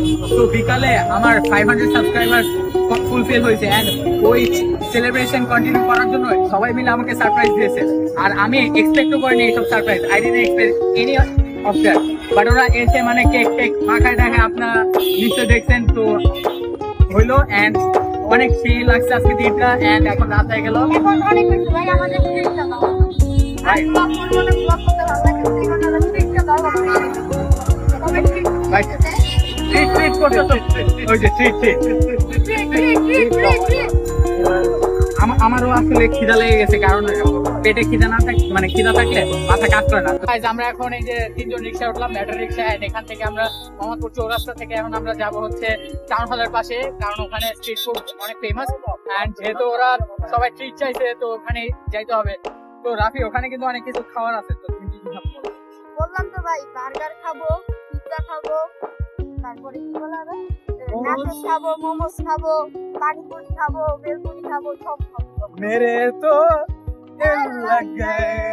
তো বিকালে আমার 500 সাবস্ক্রাইবার ফুলফিল হয়েছে এন্ড ওই সেলিব্রেশন কন্টিনিউ করার জন্য সবাই মিলে আমাকে সারপ্রাইজ দিয়েছে। আর আমি এক্সপেক্টও করিনি এইসব surprise, I didn't expect any of that, but ওরা এসে মানে কেক টেক মাখায় দেখে আপনারা নিশ্চয় দেখছেন। তো হইলো এন্ড অনেক সেই লাগছে আজকে দিনটা এন্ড এখন রাত হয়ে গেল। আমারও আসলে খিদা লেগে গেছে, কারণ পেটে খিদা না থাকলে মানে খিদা থাকলে মাথা কাজ করে না। আমরা এখন এই যে 3 জন রিক্সা উঠলাম, ব্যাটারি রিক্সা। এখান থেকে আমরা মোহাম্মদপুর চৌরাস্তা থেকে এখন আমরা যাব হচ্ছে টাউন হলের পাশে, কারণ ওখানে স্ট্রিট ফুড অনেক ফেমাস এন্ড যেহেতু ওরা সবাই ট্রিট চাইছে তো ওখানে যাইতে হবে। তো রাফি, ওখানে কিন্তু অনেক কিছু খাওয়ার আছে, তো তুমি কি খাবো? বললাম তো ভাই, বার্গার খাবো, পিৎজা খাবো, তারপরে কি বলা হবে, নাচোস খাবো, মোমোস খাবো, পানিপুরি খাবো, বেলপুরি খাবো, সব খাবো। মেরে তো দিল লাগ গয়ে।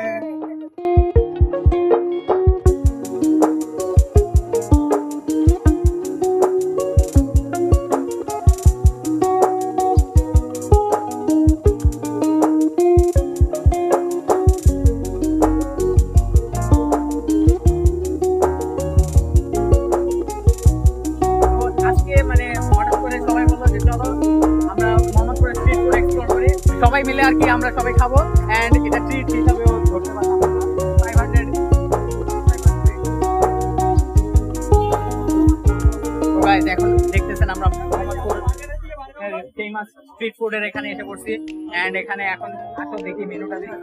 সবাই মিলে আর কি আমরা সবাই খাবো এন্ড এটা ট্রিট হিসাবেও ধরতে পারলাম 500। তো গাইস, এখন দেখতেছেন আমরা মোহাম্মদপুর ফেমাস স্ট্রিট ফুডের এখানে এসে পড়ছি এন্ড এখানে এখন আসো দেখি মেনুটা দেখি।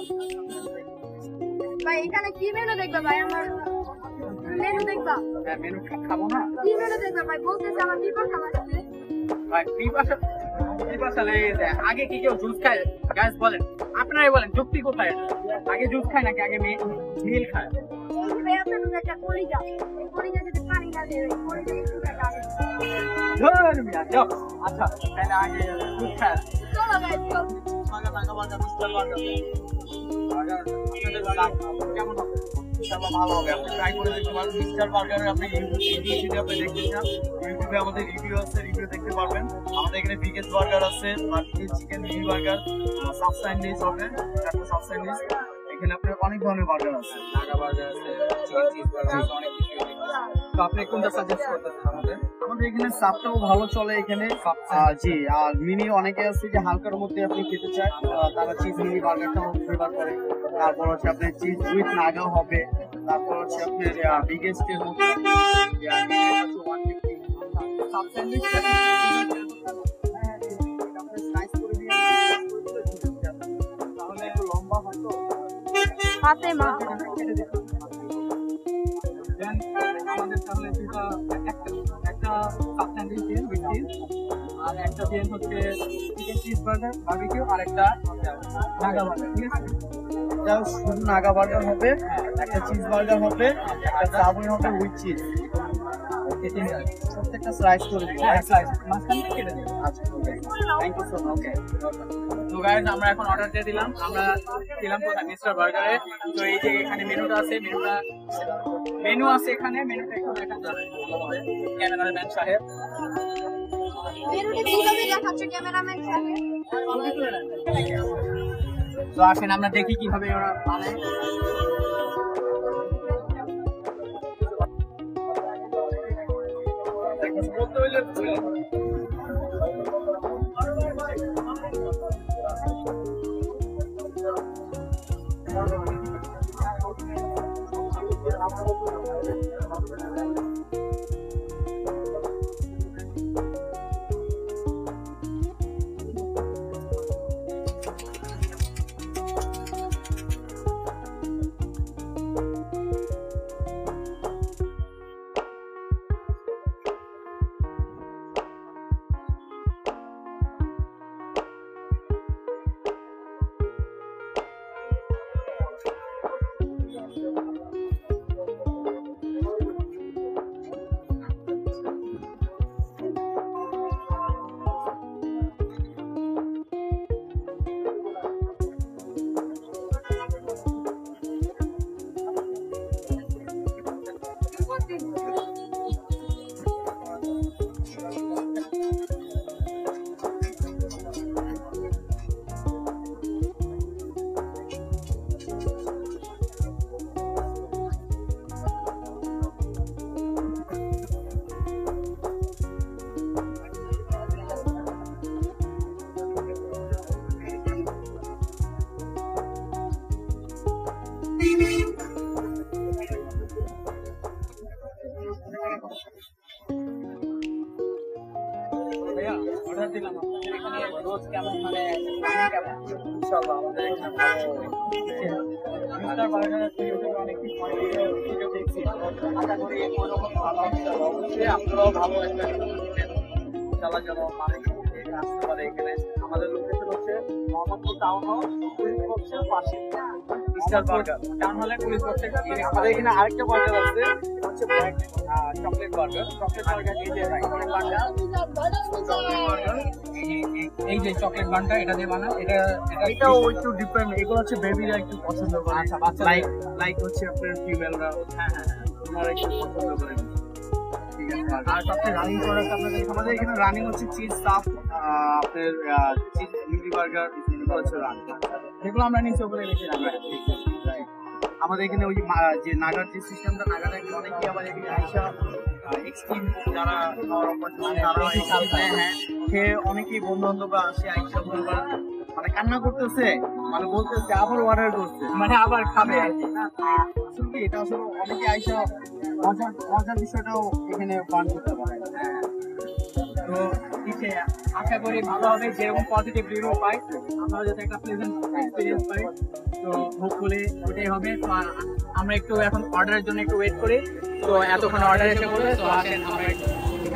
ভাই এখানে কি মেনু দেখবা ভাই? আমার মেনু দেখবা? হ্যাঁ, মেনু খাবো না। কি মেনু দেখবা ভাই? বলতেছে আমার পিপাসা লাগছে। ভাই পিপাসা লেগে যায়। আগে কি কেউ জুস খায়? গাইস বলেন, আপনারাই বলেন যুক্তি কোথায়? আগে জুস খায় নাকি আগে মিল খায়? ভাই আপনার একটা কলিজা, এই কলিজা যদি পানি না দেয়, এই কলিজা একটু খাবে। ধর মিয়া যাও। আচ্ছা তাহলে আগে জুস খায়। চলো গাইস, চলো। বার্গার মিস্টার বার্গার কেমন হবে? ইনশাআল্লাহ ভালো হবে। আপনি ট্রাই করে দেখতে পারেন মিস্টার বার্গারের। আপনি ইউটিউবে আপনি দেখতে চান, ইউটিউবে আমাদের রিভিউ আছে, রিভিউ দেখতে পারবেন। আমাদের এখানে বিগেস্ট বার্গার আছে, burger chicken mini burger, sub sandwich হবে, একটা সাব স্যান্ডউইচ। এখানে আপনার অনেক ধরনের বার্গার আছে, নাগা বার্গার আছে, চিকেন চিজ বার্গার আছে, অনেক কিছু। তো আপনি কোনটা সাজেস্ট করতেছেন? আমাদের এখানে সাবটাও ভালো চলে এখানে। জি, আর মিনি অনেকে আছে যে হালকার মধ্যে আপনি খেতে চান, তারা চিজ মিনি বার্গারটাও প্রেফার করে। তারপর হচ্ছে আপনার চিজ উইথ নাগা হবে। তারপর হচ্ছে আপনার বিগেস্ট এর মধ্যে তাহলে লম্বা হয়তো ফাতেমা আমাদের তাহলে একটা সাব স্যান্ডউইচ দিন উইথ চিজ, আর একটা দিন হচ্ছে চিকেন চিজ বার্গার বারবিকিউ, আর একটা নাগা বার্গার। ঠিক আছে, শুধু নাগা বার্গার হবে, একটা চিজ বার্গার হবে, একটা সাবওয়ে হবে উইথ চিজ। প্রত্যেকটা স্লাইস করে দিন, মাঝখান থেকে কেটে দিন। আচ্ছা, thank you so much. Okay, তো গাইস আমরা এখন অর্ডার দিয়ে দিলাম। আমরা ছিলাম কোথায়? মিস্টার বার্গারে। তো এই যে এখানে মেনুটা আছে, মেনু আছে এখানে। মেনুটা একটু দেখা যাবে ক্যামেরাম্যান সাহেব। মেনুটা কিভাবে দেখাচ্ছে ক্যামেরাম্যান সাহেব? তো আসেন আমরা দেখি কিভাবে ওরা বানায়। বলতে হইলে ভাইয়া অর্ডার দিলাম আপনাদের এখানে রোজ কেমন মানে রানিং কেমন? ইনশাআল্লাহ আমাদের এখানে ভালো মিস্টার বার্গারের ভিডিওতে অনেক ভিডিও দেখছি, আশা করি ওরকম ভালো হবে। অবশ্যই আপনারাও ভালো একটা চালা যেন মানুষ আসতে পারে এখানে। আমাদের লোকেশন হচ্ছে মোহাম্মদপুর টাউন হল, পুলিশ বক্সের পাশে মিস্টার বার্গার টাউন হলে পুলিশ বক্সের। আমাদের এখানে আরেকটা বার্গার আছে, হচ্ছে চকলেট বার্গার। চকলেট বার্গার এই যে চকলেট বার্গার, এই যে চকলেট বানটা এটা দিয়ে বানান। এটাও একটু ডিফারেন্ট। এগুলো হচ্ছে বেবিরা একটু পছন্দ করে। আচ্ছা, বাচ্চা লাইক হচ্ছে আপনার ফিমেলরা, হ্যাঁ হ্যাঁ ওনারা একটু পছন্দ করেন। ঠিক আছে। আর সবচেয়ে রানিং প্রোডাক্ট আপনাদের আমাদের এখানে রানিং হচ্ছে চিজ স্টাফ, আপনার চিজ মিলি বার্গার, এগুলো হচ্ছে রানিং। যেগুলো আমরা নিচে উপরে রেখে রাখি। আমাদের এখানে ওই যে নাগার যে সিস্টেমটা, নাগাটা অনেকেই আবার এখানে আইসা এক্সট্রিম যারা হ্যাঁ খেয়ে অনেকেই বন্ধু বান্ধবরা আসে আইসা মানে কান্না করতেছে, মানে বলতেছে আবার অর্ডার করছে, মানে আবার খাবে। আসলে এটা আসলে অনেকে আইসা মজার বিষয়টাও এখানে পান করতে পারে। তো আশা করি ভালো হবে, যেরকম পজিটিভ রিভিউ পাই আমরা যাতে একটা প্লেজেন্ট এক্সপিরিয়েন্স পাই। তো হোপফুলি ওটাই হবে। তো আমরা একটু এখন অর্ডারের জন্য একটু ওয়েট করি। তো এতক্ষণ অর্ডার এসে পড়বে, তো আসেন আমরা একটু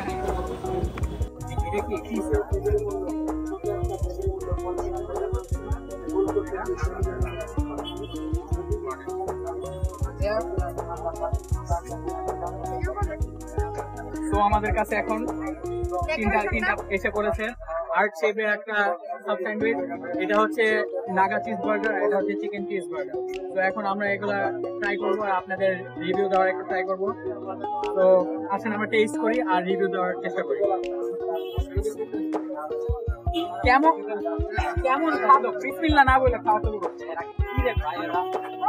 তো আমাদের কাছে এখন তিনটা এসে পড়েছে। আর্ট শেপের একটা সাব স্যান্ডউইচ, এটা হচ্ছে নাগা চিজ বার্গার, এটা হচ্ছে চিকেন চিজ বার্গার। তো এখন আমরা এগুলা ট্রাই করবো আর আপনাদের রিভিউ দেওয়ার একটু ট্রাই করবো। তো আসেন আমরা টেস্ট করি আর রিভিউ দেওয়ার চেষ্টা করি। কেমন কেমন খাবো বিসমিল্লাহ না বলে খাওয়া শুরু করছে। এরা কি রে ভাই, এরা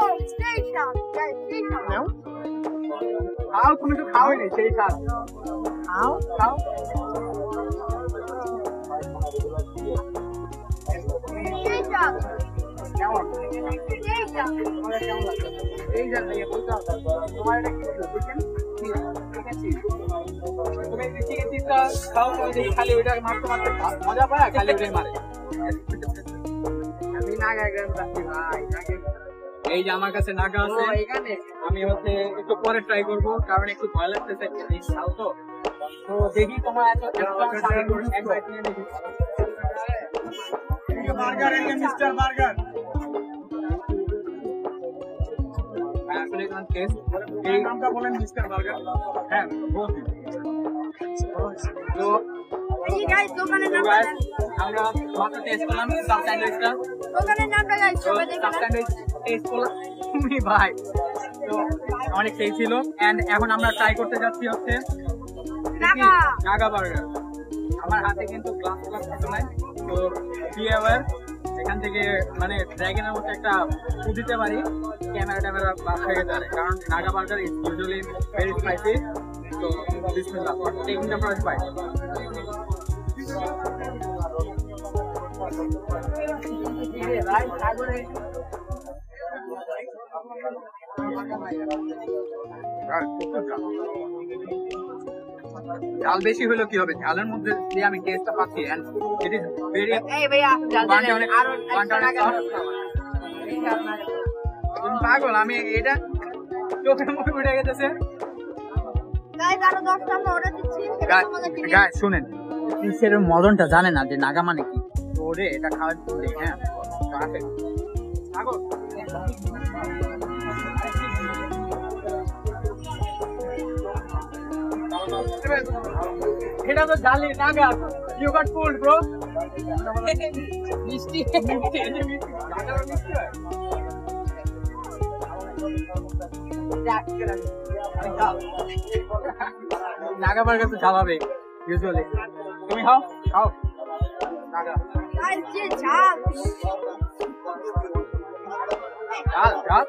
খাও, তুমি তো খাওয়াই নেই সেই স্বাদ। খাও খাও। কেমন কেমন লাগছে? এই জান লাগে বলতে হবে তোমার এটা কি ছিল? তুমি চিকেন চিজটা খাও, তুমি খালি ওইটা মারতে মারতে মজা পায়, খালি ওইটাই মারে। আমি নাগা গ্রাম যাচ্ছি ভাই। এই যে আমার কাছে নাগা আছে, আমি হচ্ছে একটু পরে ট্রাই করব, কারণ একটু ভয় লাগতেছে খাও। তো তো দেখি তোমার এত দেখি বার্গার, মিস্টার বার্গার এই নামটা বলেন, মিস্টার বার্গার। হ্যাঁ তো আমরা মাত্র টেস্ট করলাম সাব স্যান্ডউইচটা। ভাই তো অনেক সেই ছিল। এন্ড এখন আমরা ট্রাই করতে যাচ্ছি হচ্ছে নাগা বার্গার। আমার হাতে কিন্তু গ্লাস কিছু নাই, তো এখান থেকে মানে ড্রাগনের মতো একটা ফুড দিতে পারি, ক্যামেরা বাদ হয়ে যেতে পারে, কারণ Naga burger is usually very spicy. তো বিসমিল্লাহ, টেকিং দ্য ফার্স্ট বাইট। ঝাল বেশি হলো কি হবে, ঝালের মধ্যে দিয়ে আমি টেস্টটা পাচ্ছি। এন্ড ইট ইজ ভেরি পাগল। আমি এটা চোখের মুখে উঠে গেছে। শুনেন, সেরকম মদনটা জানে না যে নাগা মানে কি। তো ওরে এটা খাওয়ার পরে হ্যাঁ পাগল। এটা তো জালি নাগা। You got fool bro. মিষ্টি নাগা বার্গার তো স্বাভাবিক ইউজুয়ালি। তুমি খাও খাও নাগা। ঝাল ঝাল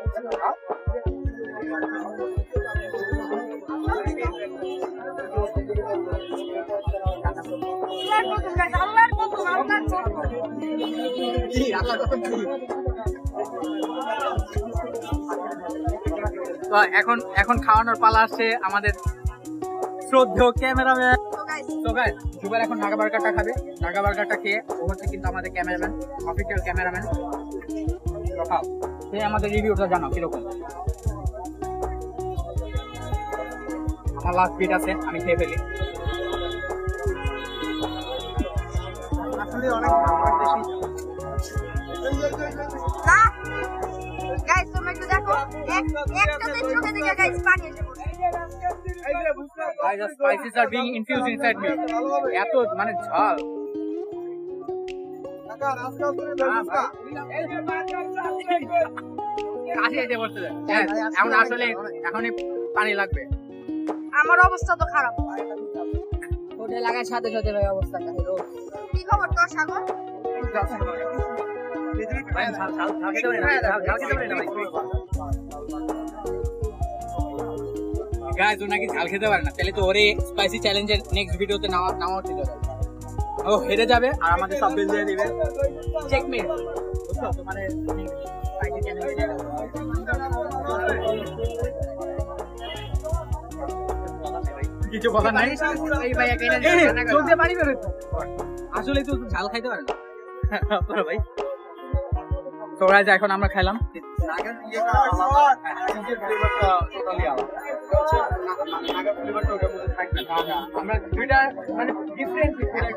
তো এখন খাওয়ানোর পালা আসছে আমাদের শ্রদ্ধেয় ক্যামেরাম্যান। তো গাইস তো গাইস জুবেল এখন নাগা বার্গারটা খাবে। নাগা বার্গারটা খেয়ে ও হচ্ছে কিন্তু আমাদের ক্যামেরাম্যান, অফিসিয়াল ক্যামেরাম্যান। তো খাও, খেয়ে আমাদের রিভিউটা জানাও কিরকম। আমার লাস্ট বিট আছে, আমি খেয়ে ফেলি। আসলে অনেক বেশি না গাইস তোমরা একটু দেখো একটাতে চোখে দেখে গাইস পানি এসে পড়ছে। Guys, the spices are being infused inside me. এত মানে ঝাল। কাশি এসে পড়ছে। এখন আসলে এখনই পানি লাগবে। আমার অবস্থা তো খারাপ। ওটা লাগার সাথে সাথে ভাই অবস্থা খারাপ। কি খবর তোর সাগর? গাইস ও নাকি ঝাল খেতে পারে না, তাহলে তো ওরে স্পাইসি চ্যালেঞ্জের নেক্সট ভিডিওতে নামা উচিত। ও হেরে যাবে আর আমাদের সব বিল দিয়ে দিবে। চেকমেট, বুঝছো তো? মানে স্পাইসি চ্যালেঞ্জ কিছু কথা নাই। এই ভাই একাই না চোখ দিয়ে পানি বেরোচ্ছে। আসলে তো ঝাল খাইতে পারে না আপনারা ভাই। তো গাইস এখন আমরা খাইলাম। আমরা দুইটা মানে ডিফারেন্ট।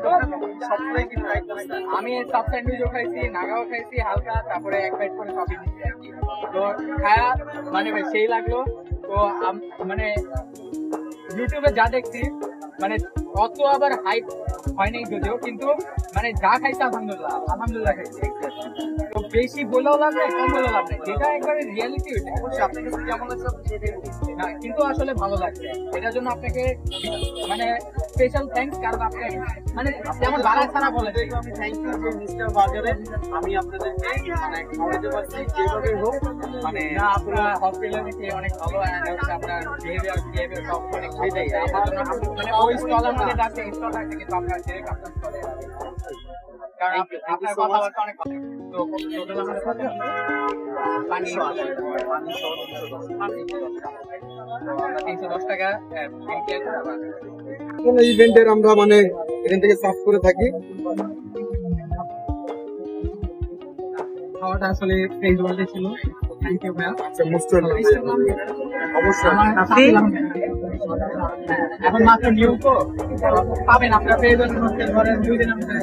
আমি সাব স্যান্ডউইচও খাইছি, নাগাও খাইছি হালকা, তারপরে এক বাইট করে কফি নিচ্ছি আর কি। তো খায়া মানে সেই লাগলো। তো মানে ইউটিউবে যা দেখছি মানে অত আবার হাইপ হয়নি যদিও, কিন্তু মানে যা খাইছে আলহামদুলিল্লাহ খাইছি। তো বেশি বলেও লাভ নেই, কম বলেও লাভ নেই, যেটা একবারে রিয়ালিটি ওইটা। আপনার কাছে কেমন লাগছে না, কিন্তু আসলে ভালো লাগছে। এটার জন্য আপনাকে মানে স্পেশাল থ্যাঙ্কস, কারণ আপনাকে মানে যেমন বারাক ছাড়া বলে আমি থ্যাংক ইউ যে মিস্টার বার্গারে আমি আপনাদেরকে মানে খাওয়াতে পারছি যেভাবে হোক। মানে আপনার হসপিটালিটি অনেক ভালো, আপনার বিহেভিয়ার সব অনেক সেটাই মানে ওই স্টলের মধ্যে ডাকছে, স্টল ডাকছে, কিন্তু আপনার ডিরেক্ট আপনার স্টলে কারণ আপনার কথাবার্তা অনেক ভালো। তো টোটাল আমাদের কত পানি 310 টাকা কোন ইভেন্টের আমরা মানে এখান থেকে সার্ভ করে থাকি। খাওয়াটা আসলে ফ্রেশ ওয়ার্ল্ডে ছিল। থ্যাংক ইউ ভাইয়া। আচ্ছা মোস্ট অবশ্যই এখন মাত্র নিউ তো পাবেন আপনার ফ্রেশ ওয়ার্ল্ড ঘরের 2 দিনের মধ্যে।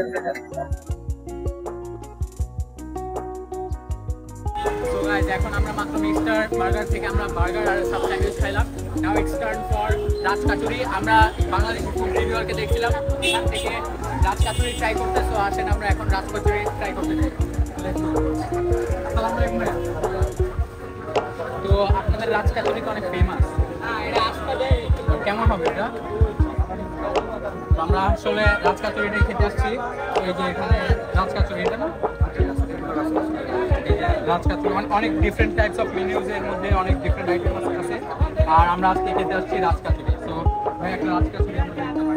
এখন আমরা মাত্র মিস্টার বার্গার থেকে আমরা বার্গার আর সাব স্যান্ডউইচ খাইলাম। Now it's turn for Raj kachori. আমরা বাংলাদেশি ফুড রিভিউয়ারকে দেখছিলাম, এখান থেকে রাজ কাচুরি ট্রাই করতে। তো আসেন আমরা এখন রাজ কাচুরি ট্রাই করতে চাই। আসসালামু আলাইকুম ভাইয়া। তো আপনাদের রাজ কাচুরি তো অনেক ফেমাস, কেমন হবে এটা? তো আমরা আসলে রাজ কাচুরিটাই খেতে আসছি। এই যে এখানে রাজ কাচুরি, এটা না রাজ কাচুরি অনেক ডিফারেন্ট টাইপস অফ মেনুজ এর মধ্যে অনেক ডিফারেন্ট আইটেম আছে। আর আমরা আজকে খেতে আসছি রাজ কাচুরি। তো ভাই একটা রাজ কাচুরি আমরা দেখতে পারি।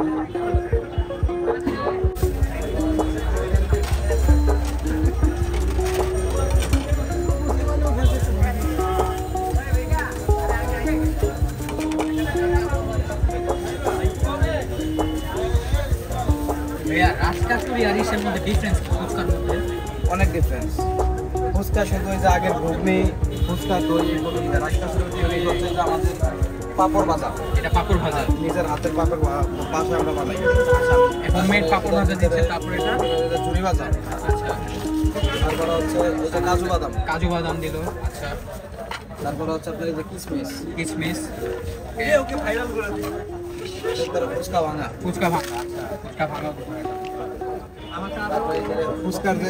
ভাইয়া রাজ কাচুরি আর ইসের মধ্যে ডিফারেন্স কি? ফুচকার মধ্যে অনেক ডিফারেন্স। ফুচকা শুধু ওই যে আগের ঘুগনি ফুচকা দই এগুলো রাস্তা শুরু দিয়ে হচ্ছে যে আমাদের পাপড় ভাজা। এটা পাপড় ভাজা, নিজের হাতের পাপড় বাসা আমরা বানাই। হোমমেড পাপড় ভাজা দিচ্ছে। তারপরে এটা ঝুরি ভাজা। আচ্ছা, তারপরে হচ্ছে এই যে কাজু বাদাম দিল। আচ্ছা, তারপরে হচ্ছে আপনার এই যে কিশমিশ ওকে ভাইরাল করে দিল। তারপরে ফুচকা ভাঙা। আচ্ছা ফুচকা ভাঙা তারপরে ফুচকার যে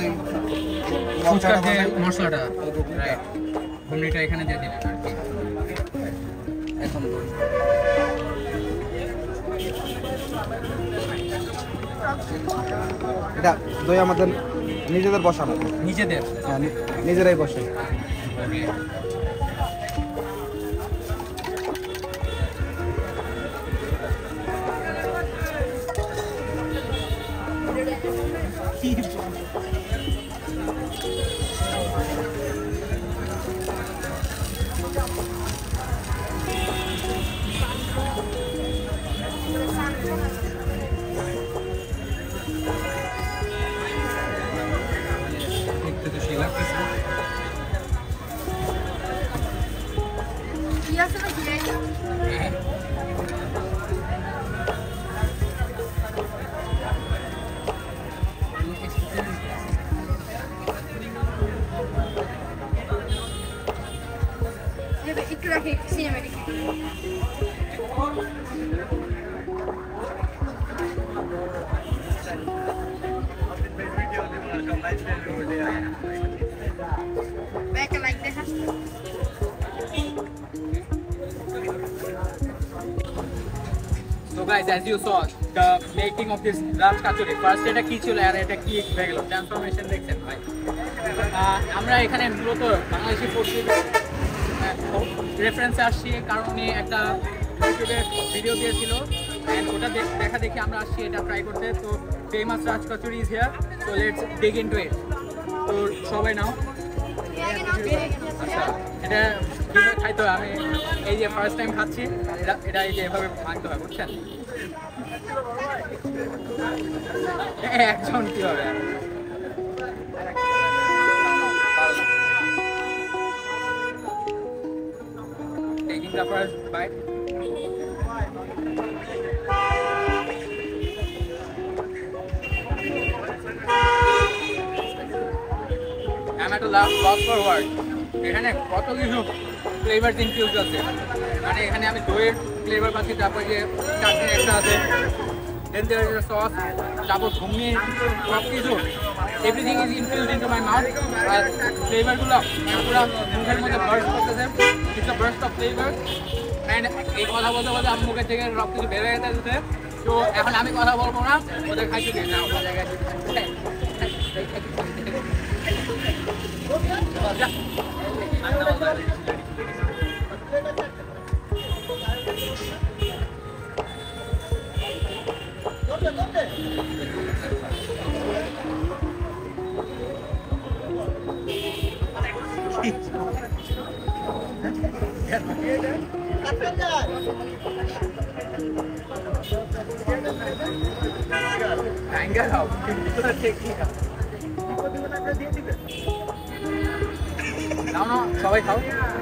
মশলাটা ঘুমনিটা এখানে দিয়ে দিলেন আর কি। এখন এটা দই আমাদের নিজেদের বসানো। নিজেদের? হ্যাঁ, নিজেরাই বসে। দেখতে তো সেই লাগতেছে। কি আছে না কি হ্যাঁ। একটু রাখি সিনেমেটিক ব্যাকে লাইক দেখা So guys, as you saw, the making of this Raj Kachori, first এটা কি ছিল আর এটা কি হয়ে গেল, ট্রান্সফরমেশন দেখছেন ভাই। আমরা এখানে মূলত বাংলাদেশি ফুড রেফারেন্সে আসছি, কারণ উনি একটা ইউটিউবে ভিডিও দিয়েছিল অ্যান্ড ওটা দেখা দেখে আমরা আসছি এটা ট্রাই করতে। তো famous Raj kachori is here, so let's dig into it. তো সবাই নাও। আচ্ছা, এটা কীভাবে খাইতে হয়, আমি এই যে ফার্স্ট টাইম খাচ্ছি, এটা এই যে এভাবে ভাঙতে হয়, বুঝছেন? একজন কীভাবে taking the first bite. I'm at a loss for words. এখানে কত কিছু ফ্লেভারস ইনফিউজ আছে, মানে এখানে আমি দইয়ের ফ্লেভার পাচ্ছি, তারপর যে চাটনি একটা আছে, দেন দেয়ার ইজ সস, তারপর ঘুমিয়ে সব কিছু everything is infused into my mouth. আর ফ্লেভারগুলো পুরো মুখের মধ্যে বার্স্ট করতেছে, it's a burst of flavour. And এই কথা বলতে বলতে আমার মুখের থেকে সব কিছু বের হয়ে যেতেছে। তো এখন আমি কথা বলবো না, ওদের খাইতে দিই না ওদের জায়গায়। সবাই খাও,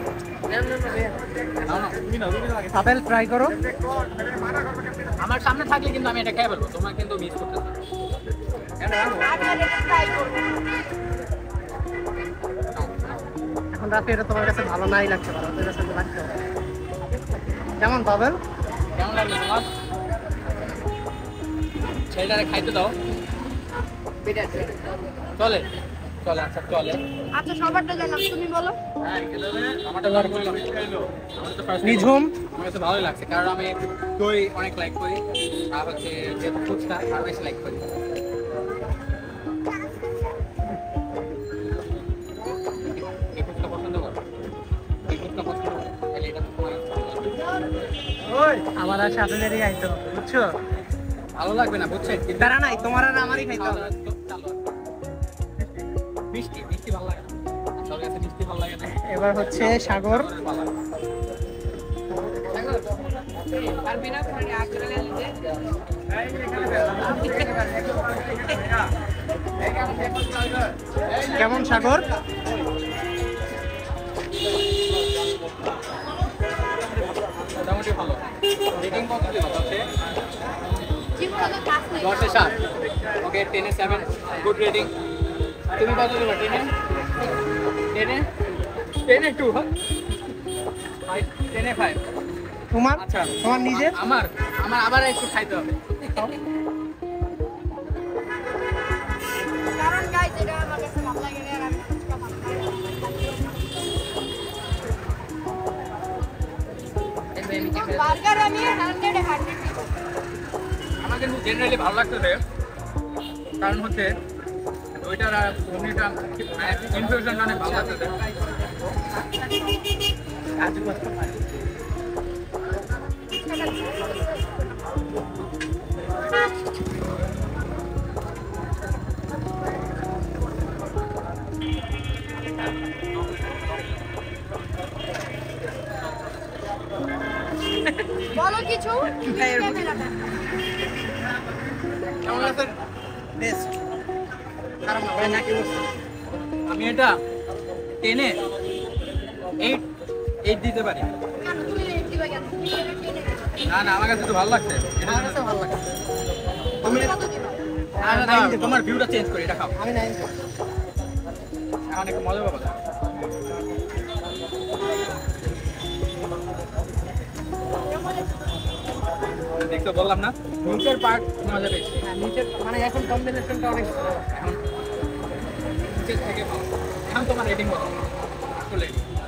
আপেল ট্রাই করো। আমার সামনে থাকলে কিন্তু আমি এটা খেয়ে ফেলবো, তোমার কিন্তু মিস করতে এখন রাতে এটা তোমার কাছে ভালো নাই লাগছে, ভালো তোর কাছে লাগছে কেমন পাবেন? কেমন লাগলো তোমার? ছেলেটারে খাইতে দাও, চলে চলে। আচ্ছা চলে, আচ্ছা সবারটা জানাম, তুমি বলো। আমারটা ধর বললাম, আমার তো ফার্স্ট নিঝুম আমার কাছে ভালোই লাগছে, কারণ আমি দই অনেক লাইক করি, আর হচ্ছে যে ফুচকা আরো বেশি লাইক করি। এই ফুচকা পছন্দ করো, এই ফুচকা পছন্দ করো, তাহলে এটা তোমার আমার আর সাথে খাইতে হবে, বুঝছো? ভালো লাগবে না, বুঝছেন? দাঁড়া নাই, তোমার আর আমারই খাইতে হবে। মিষ্টি মিষ্টি ভালো লাগে না, সবার কাছে মিষ্টি ভালো লাগে না। এবার হচ্ছে সাগর। কেমন সাগর? মোটামুটি ভালো। রেটিং কত দিল? 10-এ 7। ওকে, 10-এ 7, গুড রেটিং। তুমি কত দিল? 10-এ 2, 10-এ 5। তোমার? আচ্ছা, তোমার নিজের? আমার আবার একটু খাইতে হবে। কারণ গাইস এটা আমার কাছে ভালো লাগে না, আর আমি ফুচকা ভালো খাই। বার্গার আমি 100 আমার কিন্তু জেনারেলি ভালো লাগতেছে, কারণ হচ্ছে ওইটার আর পনিরটা ইনফিউশন অনেক ভালো লাগতেছে। বলো কিছু, ক্যামেরাটা কেমন লাগছে? বেস্ট। খারাপ না ভাই, নাকি বলছে? আমি এটা 10-এ 8 দিতে পারি। না না, আমার কাছে তো ভালো লাগছে। আমার কাছে ভালো লাগছে। তুমি তোমার ভিউটা চেঞ্জ করি, এটা খাও। আমি নাই। এখন একটু মজা পাবো। দেখতে বললাম না, নিচের পার্ট মজা পেয়েছি। হ্যাঁ, নিচের মানে এখন কম্বিনেশনটা অনেক ভালো। এখন নিচের থেকে ভালো। এখন তোমার রেটিং বলো আসলে।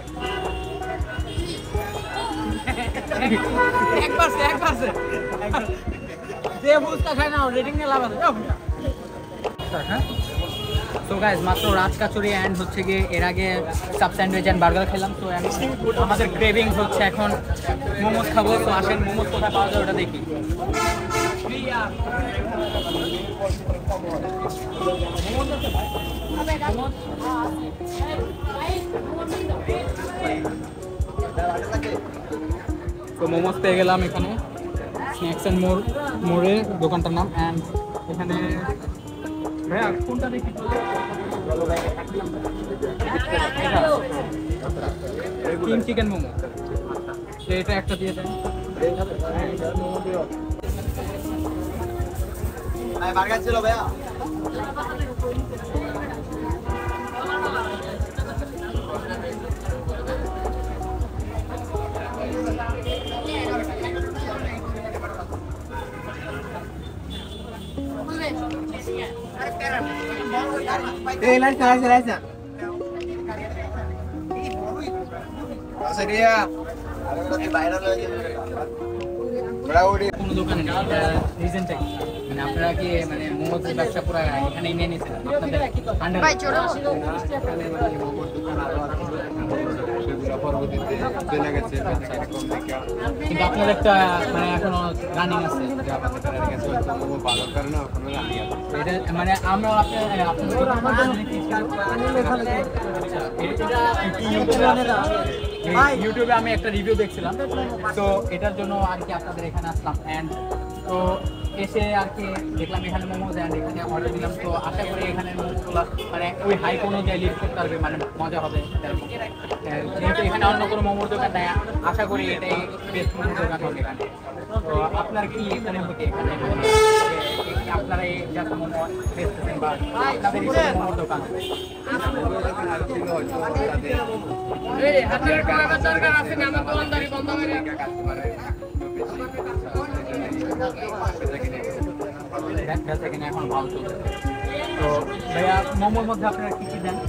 একবার যে বুঝতে খায় না রেটিং নিয়ে লাভ আছে। হ্যাঁ, তো গাইজ মাত্র রাজ কাচুরি অ্যান্ড হচ্ছে গিয়ে এর আগে সাব স্যান্ডউইচ অ্যান্ড বার্গার খেলাম। তো আমাদের ক্রেভিংস হচ্ছে এখন মোমোস খাবো। তো আসেন মোমোস কোথায় পাওয়া যায় ওটা দেখি। তো মোমোস পেয়ে গেলাম এখানে, স্ন্যাক্স অ্যান্ড মোড়ে দোকানটার নাম। অ্যান্ড এখানে ভাইয়া কোনটা দেখি? কিং চিকেন মোমো, এটা একটা দিয়ে দেন। বার্গার ছিল ভাইয়া। এই লাইট চালাইছে লাইছে। সেরিয়া আর ওটা ভাইরাল হয়ে যাবে। কোনো দোকানে নেই, এটা রিজনটা কি? মানে আপনারা কি মানে মোমোস ব্যবসা পুরো এখানে নিয়ে নিয়েছেন আপনাদের আন্ডার? ভাই চলো কিন্তু আপনাদের একটা মানে এখনো রানিং আছে এটা, মানে আমরা ইউটিউবে আমি একটা রিভিউ দেখছিলাম, তো এটার জন্য আর কি আপনাদের এখানে আসলাম। অ্যান্ড তো এসে আর কি দেখলাম এখানে মোমোজ অ্যান্ড এখানে অর্ডার দিলাম। তো আশা করি এখানে মোমোসগুলো মানে ওই হাইপ অনুযায়ী লিড করতে পারবে, মানে মজা হবে। যেহেতু এখানে অন্য কোনো মোমোর দোকান নেই, আশা করি এটাই বেস্ট মোমোর দোকান হবে এখানে। তো আপনার কি এখানে হতে এখানে আপনারা এই যত মোমো বেচতেছেন বা আপনাদের এই মোমোর দোকান এখন ভালো চলছে। তো ভাইয়া মোমোর মধ্যে আপনারা কি কি দেন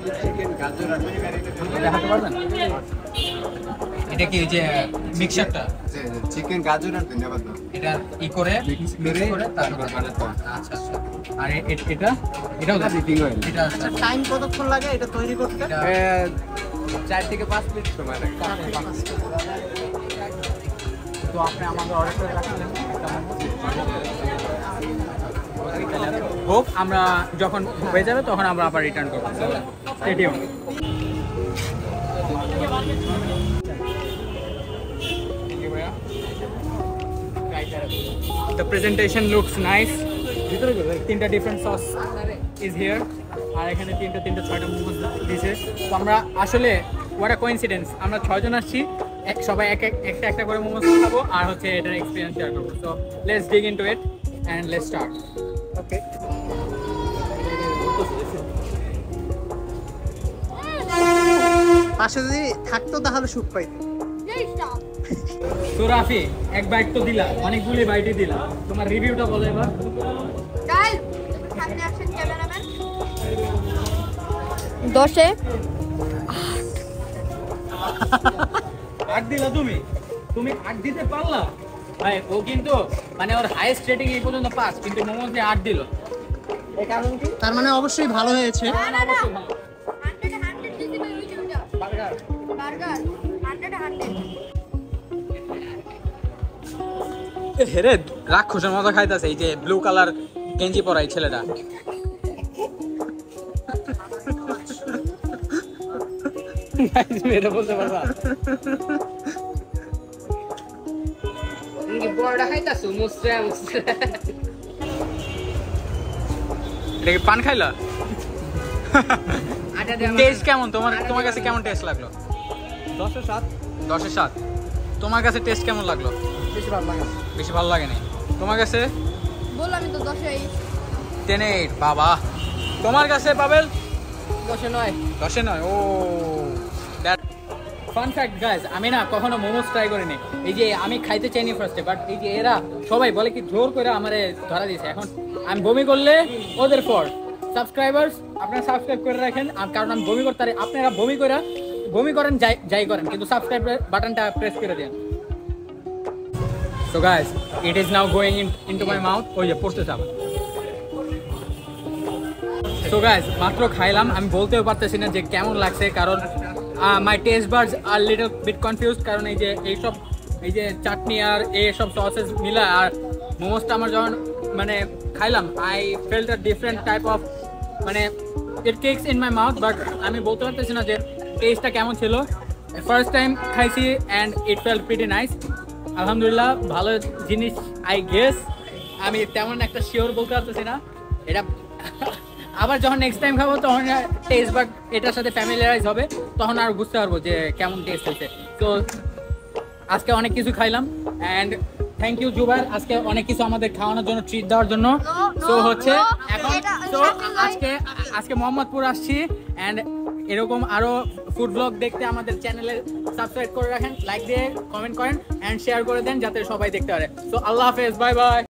দেখাতে পারবেন? এটা কি যে মিক্সচারটা চিকেন গাজর আর ধন্যবাদ। এটা ই করে মিক্স করে তারপর আচ্ছা আচ্ছা। আর এটাও সিটিং অয়েল। এটা টাইম কতক্ষণ লাগে এটা তৈরি করতে? 4 থেকে 5 মিনিট সময় লাগে। তো আপনি আমাদের অর্ডার করে রাখলেন হোক, আমরা যখন হয়ে যাবে তখন আমরা আবার রিটার্ন করবো। Stadium The presentation looks nice. তিনটা ডিফারেন্ট সস ইজ হিয়ার, আর এখানে তিনটা 6টা মোমোস দিয়েছে। তো আমরা আসলে what a coincidence, আমরা 6 জন আসছি, সবাই একটা করে মোমোস খাবো আর হচ্ছে এটার এক্সপিরিয়েন্স শেয়ার করবো। So let's dig into it and let's start. Okay, পাশে যদি থাকতো তাহলে সুখ পাইতো। তো রাফি, এক বাইট তো দিলা, অনেকগুলি বাইটই দিলা, তোমার রিভিউটা বলো এবার। গাইস সামনে আসেন ক্যামেরাম্যান। 10-এ 8 দিলা তুমি 8 দিতে পারলা ভাই। ও কিন্তু মানে ওর হাইয়েস্ট রেটিং এই পর্যন্ত 5, কিন্তু মোমোসে 8 দিল। এই কারণ কি? তার মানে অবশ্যই ভালো হয়েছে। না 100 দিছি ভাই, ওই যে বার্গার 100 হেরে রাক্ষসের মতো খাইতেছে এই যে ব্লু কালার গেঞ্জি পরা এই ছেলেটা। মেরে বলতে পারবা বড়টা খাইতাছো মুসরা এটা কি পান খাইলা? টেস্ট কেমন তোমার কাছে কেমন টেস্ট লাগলো? 10 এর 7। 10 এর 7। তোমার কাছে টেস্ট কেমন লাগলো? বেশি ভালো লাগে। বেশি ভালো লাগেনি? তোমার কাছে? বললাম তো 10 এ 10 এ 8 বাবা। তোমার কাছে পাবেল? 10 এ 9। 10 এ 9। ও দ্যাট ফান ফ্যাক্ট গাইস, আমি না কখনো মোমোস ট্রাই করিনি। এই যে আমি খাইতে চাইনি ফার্স্টে, বাট এই যে এরা সবাই বলে কি জোর করে আমারে ধরা দিয়েছে। এখন আমি বমি করলে ওদের ফর সাবস্ক্রাইবার্স আপনারা সাবস্ক্রাইব করে রাখেন, কারণ আমি বমি করতে আপনারা বমি করেন যাই করেন, কিন্তু সাবস্ক্রাইব বাটনটা প্রেস করে দেন। So guys, it is now going into my mouth. ওই যে পড়তে যাব। সো গাইস, মাত্র খাইলাম, আমি বলতেও পারতেছি না যে কেমন লাগছে, কারণ my taste buds are little bit confused. কারণ এই যে চাটনি আর এইসব সসেস মিলা আর মোমোসটা আমার যখন মানে খাইলাম, I felt a different type of মানে it cakes in my mouth, but আমি বলতে পারতেছি না যে টেস্টটা কেমন ছিল। ফার্স্ট টাইম খাইছি and it felt pretty nice. আলহামদুলিল্লাহ, ভালো জিনিস আই গেস। আমি তেমন একটা শিওর বলতে পারতেছি না এটা। আবার যখন নেক্সট টাইম খাবো তখন টেস্ট বাট এটার সাথে ফ্যামিলিয়ারাইজ হবে, তখন আর বুঝতে পারবো যে কেমন টেস্ট হয়েছে। তো আজকে অনেক কিছু খাইলাম অ্যান্ড থ্যাংক ইউ জুবাইর, আজকে অনেক কিছু আমাদের খাওয়ানোর জন্য, ট্রিট দেওয়ার জন্য। তো হচ্ছে এখন তো আজকে মোহাম্মদপুর আসছি অ্যান্ড এরকম আরো ফুড ব্লগ দেখতে আমাদের চ্যানেলে সাবস্ক্রাইব করে রাখেন, লাইক দিয়ে কমেন্ট করেন অ্যান্ড শেয়ার করে দেন যাতে সবাই দেখতে পারে। তো আল্লাহ হাফেজ, বাই বাই।